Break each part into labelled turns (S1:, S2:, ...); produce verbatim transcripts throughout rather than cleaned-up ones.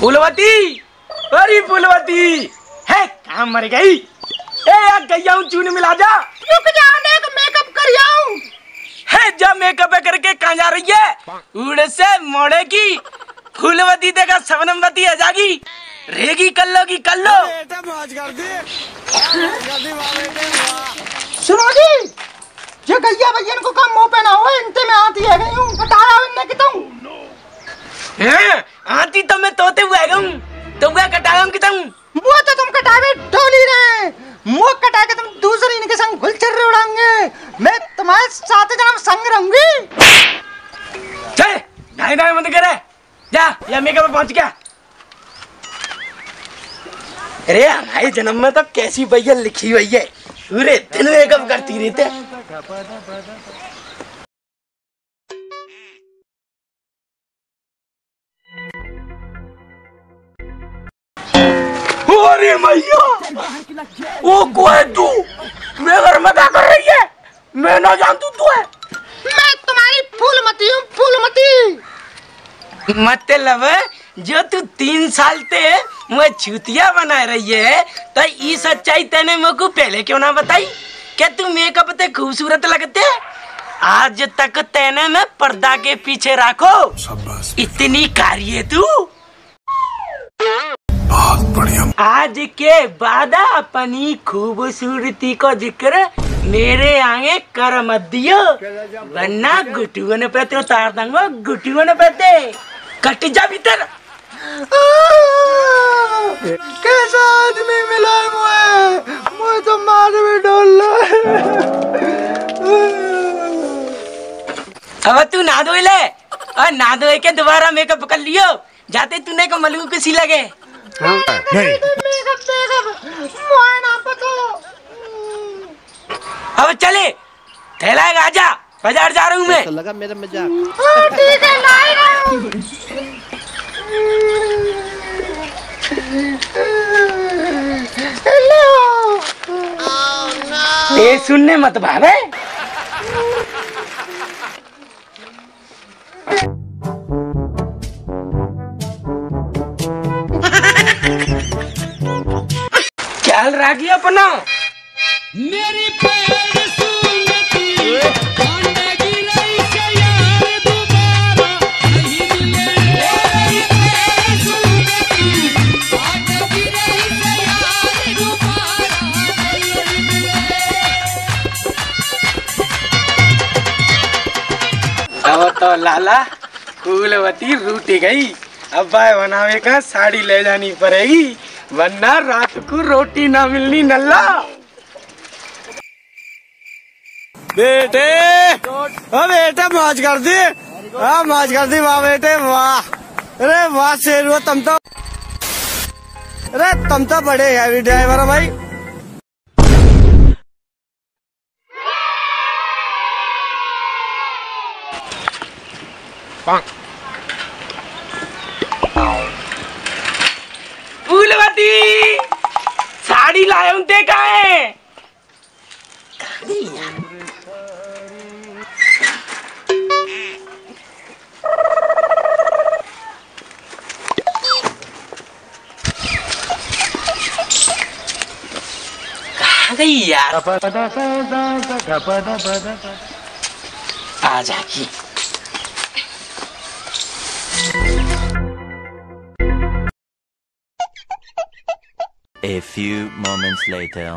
S1: फूलवती, अरे फूलवती है कहाँ मर गई? ए यार गई हूँ, चूनी मिला जा।
S2: रुक जा, मेकअप कर आऊं।
S1: है जब मेकअप करके कहाँ जा रही है? उड़े से मोड़े की फूलवती देगा सवनमवती आ जागी, रेगी कल्लो की कल्लो।
S2: सुनो जी, जो गैया भैया को काम मुंह पहना हुआ इनते में आती है गई हूँ, बताया इनने कितों
S1: हैं आती तो मैं तोते हुए गऊं, तुम क्या कटाऊं कितों?
S2: वो तो तुम कटावे डोली रे, मुंह कटा के तुम दूसरी इनके संग गुलचर्रे उड़ाएंगे, मैं तुम्हारे साथ जन्म संग रहूंगी।
S1: चल ढाई ढाई मत करे, जा या मेकअप पहुंच गया। अरे हमारे जन्म में तो कैसी भैया लिखी हुई है, पूरे दिन मेकअप करती रहते। अरे मैया, वो कोई तू मेरे घर में क्या कर रही है? मैं ना जानतू तू है।
S2: मैं तुम्हारी फूलमती हूँ, फूलमती।
S1: मतलब जो तू तीन साल ते मुझे छुतिया बना रही है, तो ये सच्चाई तेने मेरे को पहले क्यों ना बताई? क्या तू मेकअप ते खूबसूरत लगते? आज तक तेने मैं पर्दा के पीछे रखो, इतनी कार्य तू।
S3: बहुत बढ़िया।
S1: आज के बाद अपनी खूबसूरती को जिक्र मेरे आगे कर मत दियो, वरना गुटुओं ने पे उतार दूंगा, गुटुओं ने पे कट जा भीतर।
S2: कैसा आदमी मिला मुझे, मुझे तो मार भी डोल
S1: अब तू ना धो ले, और ना धो के दोबारा मेकअप कर लियो, जाते तूने को मलगू किसी लगे।
S3: हाँ? नहीं
S2: मेकअप मेकअप मुझे ना पता।
S1: अब चले थैला आजा, बाजार जा रहा हूँ मैं।
S4: लगा मेरा मजाक।
S2: ठीक है लाई रहा हूँ।
S1: ये सुनने मत भावे। ख्याल रखिए अपना। मेरी पैर सुनती कांडा गिराई से यार दोबारा नहीं मिले। मेरी पैर सुनती कांडा गिराई से यार दोबारा नहीं मिले। अब तो लाला फूलवती रूठ गई, अब बाय बनावे का साड़ी ले जानी पड़ेगी, वरना रात को रोटी ना मिलनी। नल्ला
S4: बेटे, ओ बेटे मौज कर दी, हाँ मौज कर दी, वाह बेटे वाह। अरे वाह शेर, तुम तो अरे तुम तो बड़े हैवी ड्राइवर हो भाई।
S1: फूलवती साड़ी लाया हूं, देखा है? कहाँ गई यार? आ जागी।
S5: A few moments later.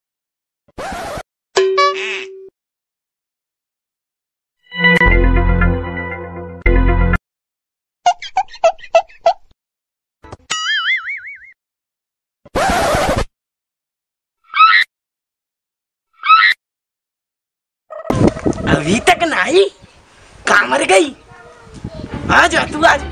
S1: अभी तक ना आई, कहाँ मर गई? आ जा तू, आज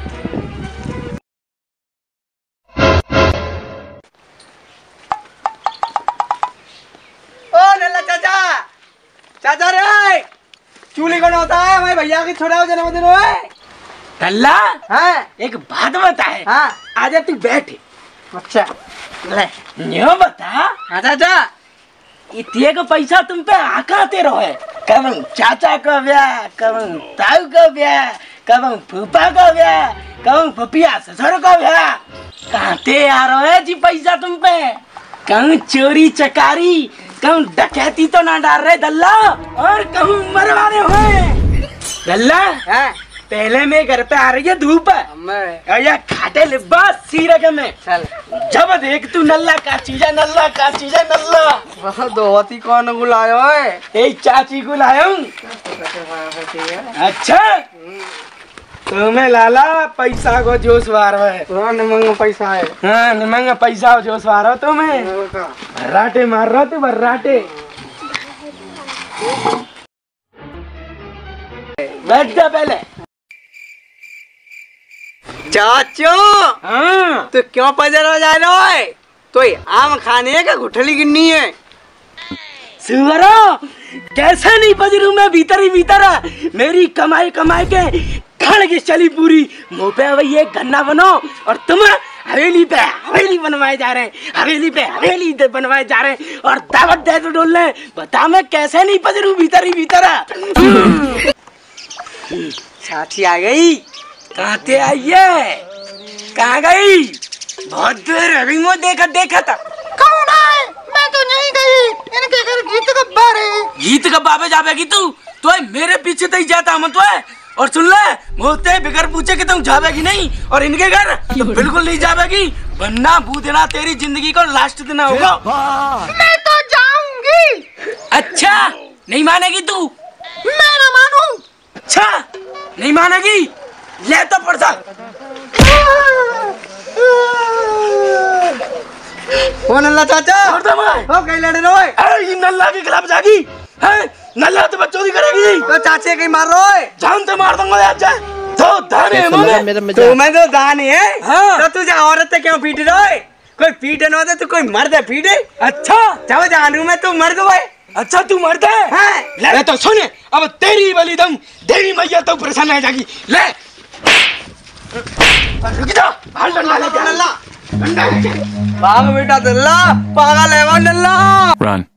S4: चाचा रे, चूली कौन होता है? हमारे भैया की छोड़ा जन्मदिन है।
S1: टल्ला,
S4: हाँ
S1: एक बात बता है।
S4: हाँ
S1: आजा तू बैठ।
S4: अच्छा ले
S1: न्यों बता।
S4: हाँ चाचा,
S1: इतने का पैसा तुम पे आकाते रहे, कब चाचा का ब्याह, कब ताऊ का ब्याह, कब फूफा का ब्याह, कब पपिया ससुर का ब्याह। कहते आ रहे जी पैसा तुम पे कहूँ चोरी चकारी कहूँ डकैती तो ना डाल रहे दल्ला और कहूँ मरवाने हुए दल्ला
S2: है
S1: पहले में घर पे आ रही है धूप
S2: मैं
S1: या खाटे लिबास सीरक में
S2: चल
S1: जब देख तू नल्ला का चीज है नल्ला का चीज है नल्ला
S2: वह दोहती कौन बुलायो है
S1: ए चाची को लाया हूँ अच्छा तुम्हें लाला पैसा को जोश वार है
S2: निमंग पैसा है
S1: हाँ निमंग पैसा को जोश वार हो तुम्हें बर्राटे मार रहा तू बर्राटे बैठ जा पहले
S2: चाचू
S1: हाँ
S2: तो क्यों पजर जा रहा है तो आम खाने का गुठली गिननी है
S1: सुअरो कैसे नहीं पजरू मैं भीतर ही भीतर मेरी कमाई कमाई के खड़ की चली पूरी मुँह पे वही एक गन्ना बनो और तुम हवेली पे हवेली बनवाए जा रहे हैं हवेली पे हवेली बनवाए जा रहे हैं और दावत दे तो डोल रहे बता मैं कैसे नहीं पजरू भीतर ही भीतर
S2: साथी आ गई
S1: कहाँ ते आई है कहाँ गई बहुत देर अभी मुझे देखा देखा था
S2: कौन है मैं तो नहीं गई इनके घर गीत गब्बा रे
S1: गीत का बाबे जावेगी तू तो मेरे पीछे तो ही जाता हम तो है और सुन ले मोते बिगर पूछे कि तुम जावेगी नहीं और इनके घर बिल्कुल नहीं जावेगी वरना बू देना तेरी जिंदगी को लास्ट दिन होगा
S2: मैं तो जाऊंगी
S1: अच्छा नहीं मानेगी तू
S2: मैं ना मानूं
S1: अच्छा नहीं मानेगी ले तो पड़ता
S2: ओ नल्ला चाचा
S1: पड़ता मैं
S2: हो कहीं लड़े रोए
S1: अरे ये नल्ला के खिलाफ जागी है नल्ला तो बच्चों की करेगी
S2: तो चाचे कहीं मार रहे है
S1: जान तो मार दूंगा आज जा तो दाने है मामे
S2: तो मैं तो दानी है
S1: हाँ।
S2: तो तुझे औरत से क्यों पीट रहा है कोई पीटे न होता तो कोई मर्द है पीटे
S1: अच्छा
S2: जब जानू मैं तू मर्द है
S1: अच्छा तू मरता है
S2: हाँ।
S1: ले तो सुन अब तेरी बलि दम देवी मैया तो प्रसन्न हो जाएगी ले रुक जा हाल डंडा लेके आ।
S2: नल्ला
S1: डंडा लेके
S2: भाग बेटा नल्ला पागल है वो नल्ला
S5: Run.